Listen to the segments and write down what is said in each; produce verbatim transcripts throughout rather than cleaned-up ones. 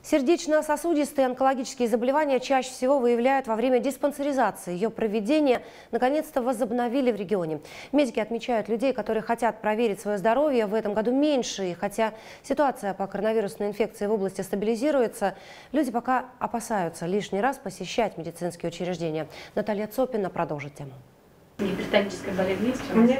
Сердечно-сосудистые онкологические заболевания чаще всего выявляют во время диспансеризации. Ее проведение наконец-то возобновили в регионе. Медики отмечают, людей, которые хотят проверить свое здоровье, в этом году меньше. И хотя ситуация по коронавирусной инфекции в области стабилизируется, люди пока опасаются лишний раз посещать медицинские учреждения. Наталья Цопина продолжит тему. Гипертоническая болезнь есть у вас? Нет.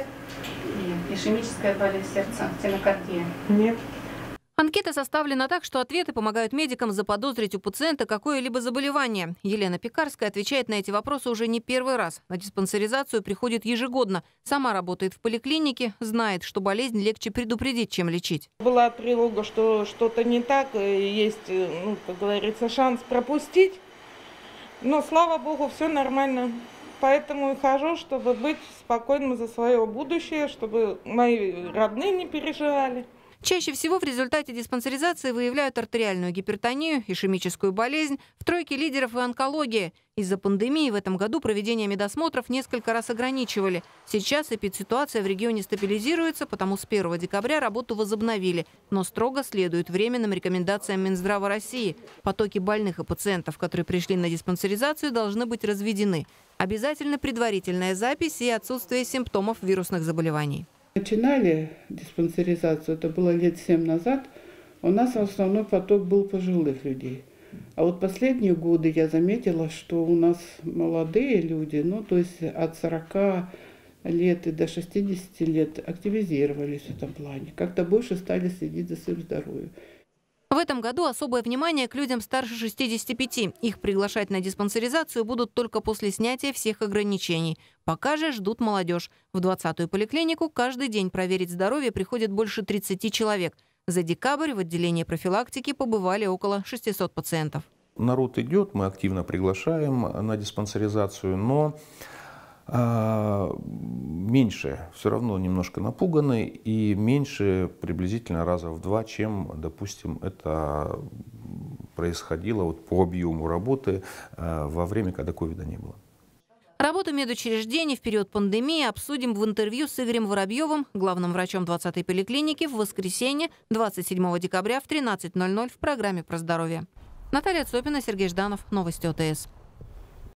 И ишемическая болезнь сердца, стенокардия? Нет. Анкета составлена так, что ответы помогают медикам заподозрить у пациента какое-либо заболевание. Елена Пекарская отвечает на эти вопросы уже не первый раз. На диспансеризацию приходит ежегодно. Сама работает в поликлинике, знает, что болезнь легче предупредить, чем лечить. Была тревога, что что-то не так, есть, ну, как говорится, шанс пропустить. Но, слава богу, все нормально. Поэтому и хожу, чтобы быть спокойным за свое будущее, чтобы мои родные не переживали. Чаще всего в результате диспансеризации выявляют артериальную гипертонию, ишемическую болезнь, в тройке лидеров и онкология. Из-за пандемии в этом году проведение медосмотров несколько раз ограничивали. Сейчас эпидситуация в регионе стабилизируется, потому с первого декабря работу возобновили, но строго следует временным рекомендациям Минздрава России. Потоки больных и пациентов, которые пришли на диспансеризацию, должны быть разведены. Обязательно предварительная запись и отсутствие симптомов вирусных заболеваний. Начинали диспансеризацию, это было лет семь назад, у нас основной поток был пожилых людей. А вот последние годы я заметила, что у нас молодые люди, ну то есть от сорока лет и до шестидесяти лет активизировались в этом плане. Как-то больше стали следить за своим здоровьем. В этом году особое внимание к людям старше шестидесяти пяти. Их приглашать на диспансеризацию будут только после снятия всех ограничений. Пока же ждут молодежь. В двадцатую поликлинику каждый день проверить здоровье приходит больше тридцати человек. За декабрь в отделении профилактики побывали около шестисот пациентов. Народ идет, мы активно приглашаем на диспансеризацию, но а, меньше, все равно немножко напуганы и меньше приблизительно раза в два, чем, допустим, это происходило вот по объему работы а, во время, когда ковида не было. Работу медучреждений в период пандемии обсудим в интервью с Игорем Воробьевым, главным врачом двадцатой поликлиники, в воскресенье, двадцать седьмого декабря в тринадцать ноль ноль в программе «Про здоровье». Наталья Цопина, Сергей Жданов. Новости ОТС.